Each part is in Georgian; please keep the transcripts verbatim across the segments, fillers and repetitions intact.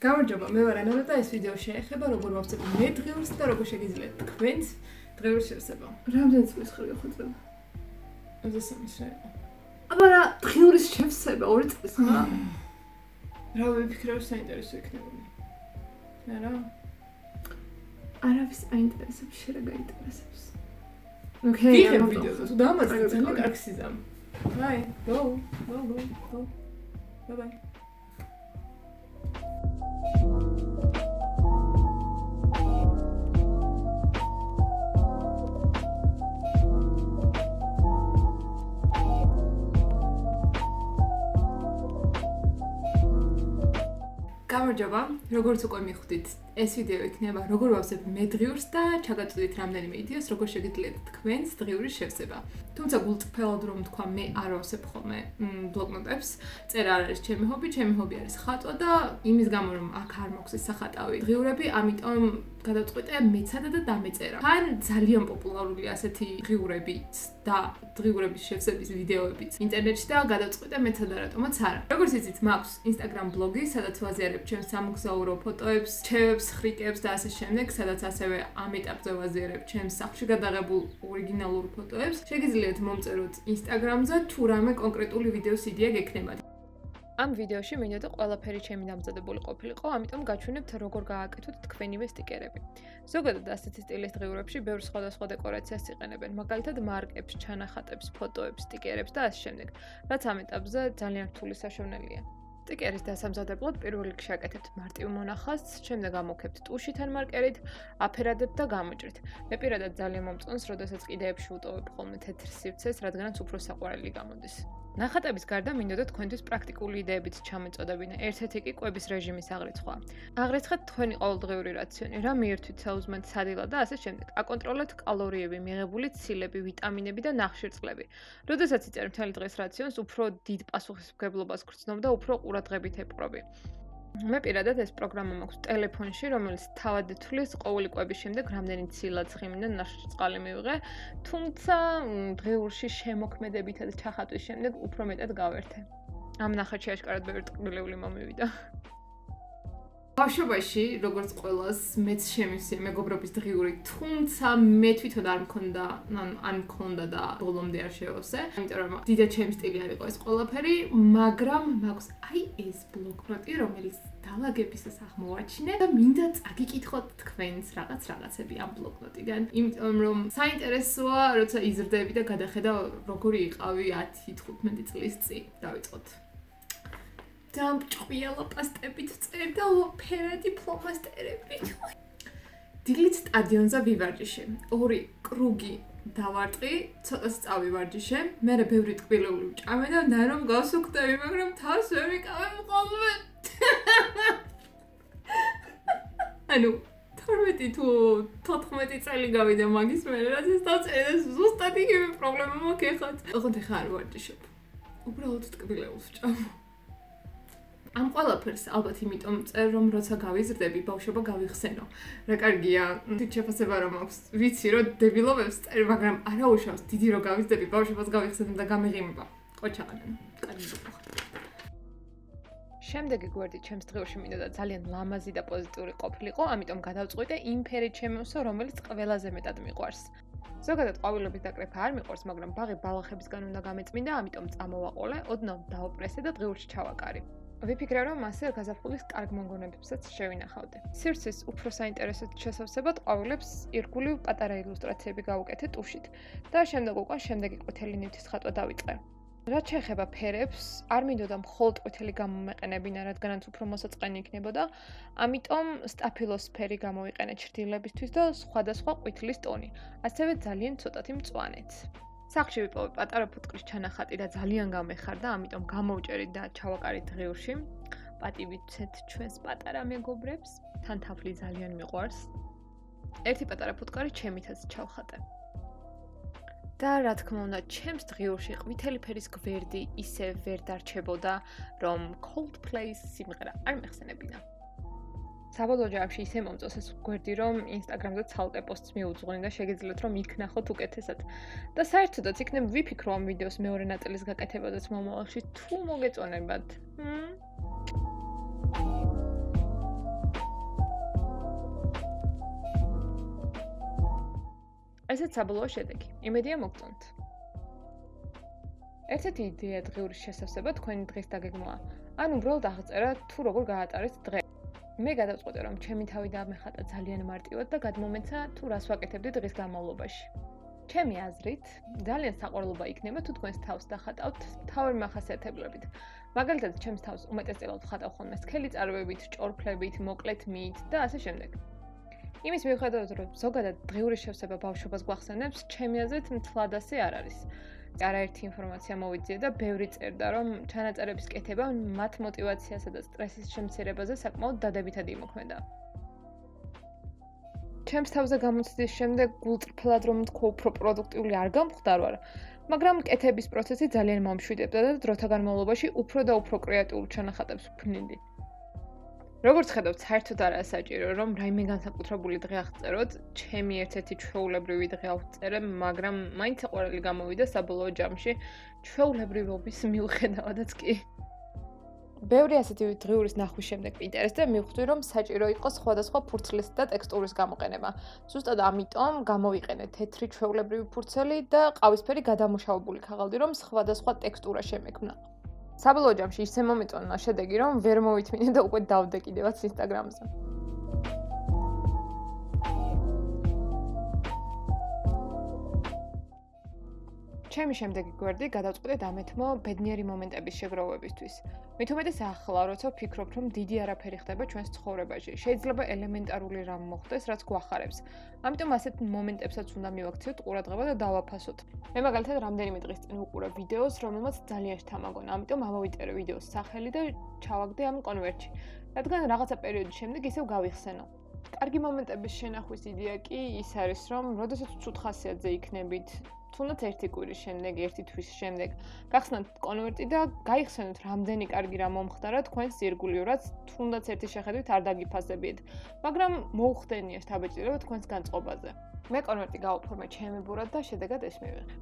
გამარჯობა, მე ვარ ანანა და ეს ვიდეო შეეხება როგორ ვავწებ მე დღიურს და როგორ შეგიძლიათ თქვენც დღიურის შევსება. რამდენი წლის ხარ გახოცება? ოცდასამი წელი. აბა რა დღიურის შევსება ორი წლის ხა? რა ვიფიქრე საინტერესო იქნებოდა. არა? არავის აინტერესებს, შენ რა გაინტერესებს? ოკეი, ამ ვიდეოზე თუ დამაწყებ ძალიან კარგი სიზამ. Bye. Go. Go, go, go. Bye bye. გამარჯობა, როგორც უკვე მიხვდით, ეს ვიდეო იქნება როგორ ვავსებ მე დღიურს და ჩაგაწვდით რამდენიმე იდეას, როგორ შეგიძლიათ თქვენს დღიურის შევსება. თუმცა გულწრფელად რომ თქვა, მე არ ვავსებ ხოლმე ბლოკნოტებს, წერა არ არის ჩემი ჰობი, ჩემი ჰობი არის ხატვა და იმის გამო რომ აქ არ მაქვს ეს სახატავი დღიურები, ამიტომ გადავწყვიტე მეცადა და დამეწერა. თან ძალიან პოპულარულია ასეთი დღიურებიც და დღიურების შევსების ვიდეოებიც ინტერნეტში და გადავწყვიტე მეცადა რატომაც არა. როგორც იცით, მაქვს Instagram ბლოგი, სადაც ვაზიარებ ჩემს სამოგზაურო ფოტოებს, რჩევებს, ხრიკებს და ასე შემდეგ, სადაც ასევე ამ ეტაპზე ვაზიარებ ჩემს სახლში გადაღებულ ორიგინალურ ფოტოებს. შეგიძლიათ მომწეროთ Instagram-ზე თუ რამე კონკრეტული ვიდეოს იდეა გექნებათ. ამ ვიდეოში მინდოდა ყველაფერი ჩემი დამზადებული ყოფილიყო, ამიტომ გაჩვენებთ როგორ გააკეთოთ თქვენივე სტიკერები. ზოგადად ასეთი სტილის დღიურებში ბევრ სხვადასხვა დეკორაციას იყენებენ, მაგალითად მარკებს, ჩანახატებს, ფოტოებს, სტიკერებს და ასე შემდეგ, რაც ამ ეტაპზე ძალიან რთული საშუალებაა. სტიკერის დასამზადებლად პირველ რიგში აკეთებთ მარტივ მონახაზს, შემდეგ ამოქებთ ტუშით ან მარკერით, აფერადებთ და გამოჭრით. მე პირადად ძალიან მომწონს, როდესაც კიდეებში ვუტოვებ ხოლმე თეთრ სივრცეს, რადგანაც უფრო საყვარელი გამოდის. ნახატების გარდა მინდოდა თქვენთვის პრაქტიკული იდეებიც ჩამეწოდებინა. ერთ-ერთი კი კვების რეჟიმის აღრიცხვა. აღრიცხეთ თქვენი ყოველდღიური რაციონი, რა მიირთვით საუზმეთ სადილად და ასე შემდეგ. აკონტროლეთ კალორიები, მიღებული ცილები, ვიტამინები და ნახშირწყლები. როდესაც იწერ მთელი დღეს რაციონს, უფრო დიდ პასუხისმგებლობას გრძნობ და უფრო ყურადღებით ეპყრობი. მე პირადად ეს პროგრამა მაქვს ტელეფონში, რომელიც თავად ეთვლის ყოველი კვების შემდეგ რამდენი ცილა ცხიმი და ნახშირწყალი მივიღე, თუმცა დღიურში შემოქმედებითა და ჩახატვის შემდეგ უფრო მეტად გავერთე. ამ ნახატში აშკარად ბევრი ტკბილეული მომივიდა. ბავშვობაში, როგორც ყველას, მეც შემისია მეგობრობის დღიური, თუმცა მე თვითონ არ მქონდა, ანუ არ მქონდა და ბოლომდე არ შევავსე, იმიტომ რომ დიდად ჩემი სტილი არ იყო ეს ყველაფერი, მაგრამ მაქვს აი ეს ბლოკნოტი, რომელიც დალაგებისას აღმოვაჩინე და მინდა წაგიკითხოთ თქვენს რაღაც რაღაცები ამ ბლოკნოტიდან, იმიტომ რომ საინტერესოა, როცა იზრდები და გადახედავ როგორი იყავი ათი თხუთმეტი წლის წინ. დავიწყოთ. დამჭყვიალა პასტებით წერ და ფერადი ფლომასტერებით. დილით სტადიონზე ვივარჯიშე. ორი კრუგი დავარტყი, ცოტას წავივარჯიშე. მერე ბევრი ტკბილეული ვჭამე და ნაირომ გავსუქდები, მაგრამ თავს ვერ ვიკავებ ხოლმე. ანუ თორმეტი თუ თოთხმეტი წელი გავიდა მაგის მერე, რაც ეს დავწერე და ზუსტად იგივე პრობლემა მაქვს ეხაც. ოღონდ ახლა არ ვარჯიშობ. უბრალოდ ტკბილეულს ვჭამ. ამ ყველაფერს ალბათ იმიტომ წერ რომ როცა გავიზრდები, ბავშვობა გავიხსენო. რა კარგია, თვით შეფასება რომ აქვს. ვიცი რომ დებილობებს წერ, მაგრამ არა უშავს, დიდი რო გავიზრდები, ბავშვობას გავიხსენო და გამეღიმება. ყოჩაღანა. კარგი გიყო. შემდეგი გვერდი ჩემს დღიურში მინდოდა ძალიან ლამაზი და პოზიტიური ყოფილიყო, ამიტომ გადავწყვიტე იმ ფერით შემოვსო, რომელიც ყველაზე მეტად მიყვარს. ზოგადად ყვავილობის დაკრეფა არ მიყვარს, მაგრამ ბაღი ბალახებისგან უნდა გამეწმინდა, ამიტომ წამოვაყოლე, ოდნავ დავაპრესე და დღიურში ჩავაკარი. ვიფიქრე რომ ასე გაზაფხულის კარგ მონგონებებსაც შევინახავდე. სივრცის უფრო საინტერესო შესავსებად ყვავილებს ირგული პატარა ილუსტრაციები გავუკეთე ტუშით და შემდეგ უკვე შემდეგი ყვითელი ნივთის ხატვა დავიწყე. რაც შეეხება ფერებს, არ მინდოდა მხოლოდ ყვითელი გამომეყენებინა, რადგანაც უფრო მოსაწყენი იქნებოდა, ამიტომ სტაფილოს ფერი გამოვიყენე ჩრდილებისთვის და სხვადასხვა ყვითლის ტონი, ასევე ძალიან ცოტათი მწვანეც. სახლში ვიპოვე პატარა ფუტკრის ჩანახატი და ძალიან გამეხარდა, ამიტომ გამოვჭერით და ჩავაკარით დღიურში. პატივიცეთ ჩვენს პატარა მეგობრებს, თან თაფლი ძალიან მიყვარს. ერთი პატარა ფუტკარი ჩემითაც ჩავხატე. და რა თქმა უნდა, ჩემს დღიურში ყვითელი ფერის გვერდი ისე ვერ დარჩებოდა, რომ Coldplay-ის სიმღერა არ მეხსენებინა. საბოლოო ჯამში ისე მომწონს ეს გვერდი, რომ Instagram-ზე ცალკე პოსტს მიუძღვენი და შეგიძლიათ რომ იქ ნახოთ უკეთესად. და საერთოდაც იქნებ ვიფიქრო ამ ვიდეოს მეორე ნაწილის გაკეთებადაც მომავალში თუ მოგეწონებათ. ესეც საბოლოო შედეგი. იმედია მოგწონთ. ერთ-ერთი იდეა დღიურის შესავსება თქვენი დღის დაგეგმვა. ან უბრალოდ აღწერა თუ როგორ გაატარეთ დღე. მე გადავწყვეტე რომ ჩემი თავი დამეხატა ძალიან მარტივად და გადმომეცა თუ რას ვაკეთებდი დღის განმავლობაში. ჩემი აზრით, ძალიან საყვარლობა იქნება თუ თქვენს თავს დახატავთ მთავარი მახასიათებლებით. მაგალითად, ჩემს თავს უმეტესწილად ვხატავ ხოლმე სქელი წარმოებით, ჭორფლებით, მოკლე თმით და ასე შემდეგ. იმის მიუხედავად, რომ ზოგადად დღიური შევსება ბავშვობას გვახსენებს, ჩემი აზრით მთლად ასე არ არის. არაერთი ინფორმაცია მოვიძიე და ბევრი წერდა, რომ ჩანაწერების კეთება მათ მოტივაციასა და სტრესის შემცირებაზე საკმაოდ დადებითად იმოქმედა. ჩემს თავზე გამოცდის შემდეგ გულწრფელად რომ თქვა უფრო პროდუქტიული არ გამხდარ, მაგრამ კეთების პროცესი ძალიან მომშვიდებდა და დროთა განმავლობაში უფრო და უფრო კრეატიულ ჩანახატებს ვფნიდი. როგორც ხედავთ, საერთოდ არაა საჭირო, რომ რაიმე განსაკუთრებული დღე აღწეროთ, ჩემი ერთ-ერთი ჩვეულებრივი დღე ავწერე, მაგრამ მაინც საყვარელი გამოვიდა საბოლოო ჯამში ჩვეულებრივობის მიუხედავადაც კი. ბევრი ასეთი დღიურის ნახვის შემდეგ პინტერესტზე მივხვდი, რომ საჭირო იყო სხვადასხვა ფურცლის და ტექსტურის გამოყენება. ზუსტად ამიტომ გამოვიყენე თეთრი ჩვეულებრივი ფურცელი და ყავისფერი გადამუშავებული ქაღალდი, რომ სხვადასხვა ტექსტურა შემექმნა. საბოლოო ჯამში ისე მომეწონა შედეგი, რომ ვერ მოვითმინე და უკვე დავდე კიდევაც ინსტაგრამზე. ჩემი შემდეგი გვერდი გადავწყვეტე დამეთმო ბედნიერი მომენტების შეგროვებისთვის. მით უმეტეს ახლა, როცა ვფიქრობ, რომ დიდი არაფერი ხდება ჩვენს ცხოვრებაში. შეიძლება ელემენტარული რამ მოხდეს, რაც გვახარებს. ამიტომ ასეთ მომენტებსაც უნდა მივაქციოთ ყურადღება და დავაფასოთ. მე მაგალითად რამდენიმე დღის წინ ვუყურე ვიდეოს, რომელმაც ძალიან შთამაგონა. ამიტომ ამოვიწერე ვიდეოს სახელი და ჩავაგდე ამ კონვერტში. რადგან რაღაცა პერიოდის შემდეგ ისევ გავიხსენო. კარგი მომენტების შენახვის იდეა კი ის არის, რომ როდესაც ცუდ ხასიათზე იქნებით, თუნდაც ერთი კვირის შემდეგ, ერთი თვის შემდეგ, გახსნათ კონვერტი და გაიხსენოთ რამდენი კარგი რამ მომხდარა თქვენს ირგვლივ, თუნდაც ერთი შეხედვით არ დაგიფასებიეთ, მაგრამ მოუხდენია შთაბეჭდილება თქვენს განწყობაზე. მე კონვერტი გავაფორმე ჩემებურად და შედეგად ეს მივიღე.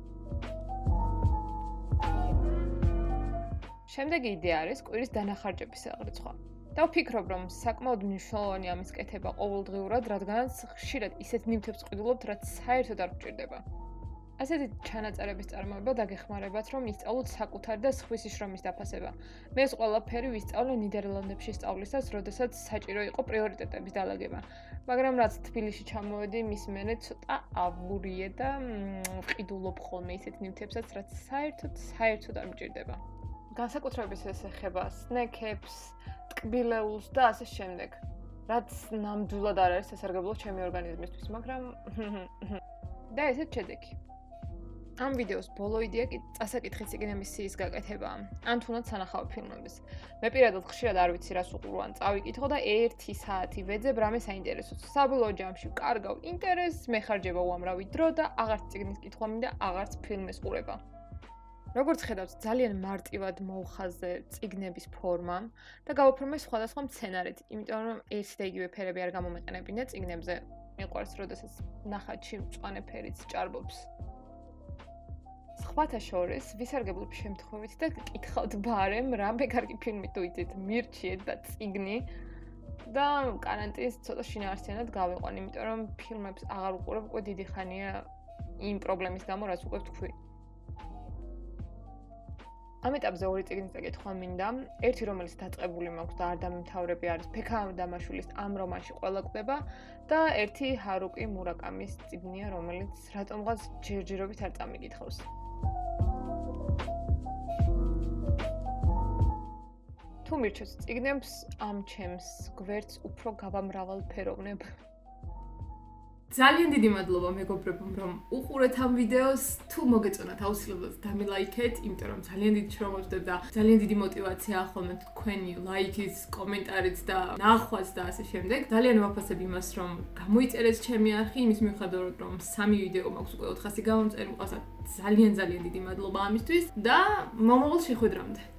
შემდეგი იდეა არის კვირის დანახარჯების აღრიცხვა. და ვფიქრობ, რომ საკმაოდ მნიშვნელოვანია ამის კეთება ყოველდღიურად, რადგანაც ხშირად ისეთ ნივთებს ყიდულობთ, რაც საერთოდ არ გვჭირდება. ასეთი ჩანაწერების წარმოება დაგეხმარებათ, რომ ისწავლოთ საკუთარი და სხვისი შრომის დაფასება. მე ეს ყველაფერი ვისწავლე ნიდერლანდებში სწავლისას, როდესაც საჭირო იყო პრიორიტეტების დალაგება. მაგრამ რაც თბილისში ჩამოვედი, მის მერე ცოტა აბურიე და ვყიდულობ ხოლმე ისეთ ნივთებსაც, რაც საერთოდ საერთოდ არ მჭირდება. განსაკუთრებით ეს ეხება სნეკებს, ტკბილეულს და ასე შემდეგ. რაც ნამდვილად არ არის სასარგებლო ჩემი ორგანიზმისთვის, მაგრამ და ესეც შედეგი. ამ ვიდეოს ბოლო იდეა კი წასაკითხი წიგნების სიის გაკეთებაა, ან თუნდაც სანახავი ფილმების. მე პირადად ხშირად არ ვიცი რას უყურო ან წავიკითხო და ერთი საათი ვეძებ რამე საინტერესოს. საბოლოო ჯამში ვკარგავ ინტერესს, მეხარჯება უამრავი დრო და აღარც წიგნის კითხვა მინდა, აღარც ფილმის ყურება. როგორც ხედავთ, ძალიან მარტივად მოვხაზე წიგნების ფორმა და გავაფორმე სხვადასხვა მცენარით, იმიტომ რომ ერთი და იგივე ფერები არ გამომეყენებინა წიგნებზე. მიყვარს, როდესაც ნახატში მწვანე ფერიც ჭარბობს. სხვათა შორის ვისარგებლობ შემთხვევით და კითხავთ ბარემ, რამე კარგი ფილმი დუიდეთ, მირჩიეთ და წიგნი და კარანტინის ცოტა შინაარსიანად გავიყვან, იმიტომ რომ ფილმებს აღარ უყურებ უკვე დიდი ხანია იმ პრობლემის გამო, რაც უკვე ვთქვი. ამ ეტაპზე ორი წიგნის წაკითხვა მინდა. ერთი, რომელიც დაწყებული მაქვს და არ დამემთავრები არის ფექა დამაშვილის ამ რომანში ყველა კვდება და ერთი ჰარუკი მურაკამის წიგნია, რომელიც რატომღაც ჯერჯერობით არ წამიგითხავს. თუ მირჩევთ წიგნებს, ამ ჩემს გვერდს უფრო გავამრავალფეროვნებ. ძალიან დიდი მადლობა მეგობრებო, რომ უყურეთ ამ ვიდეოს. თუ მოგეწონათ, აუცილებლად დამილაიქეთ, იმიტომ რომ ძალიან დიდი შრომა ვწევ და ძალიან დიდი мотиваცია ხოლმე თქვენი ლაიქის, კომენტარით და ნახვაც და ასე შემდეგ. ძალიან ვაფასებ იმას, რომ გამოიწერეს ჩემი არხი, იმის მიუხედავად, რომ სამი ვიდეო მაქვს უკვე ოთხასი გამომწერი, მყავს ძალიან ძალიან დიდი მადლობა ამისთვის და მომავალ შეხვედრამდე.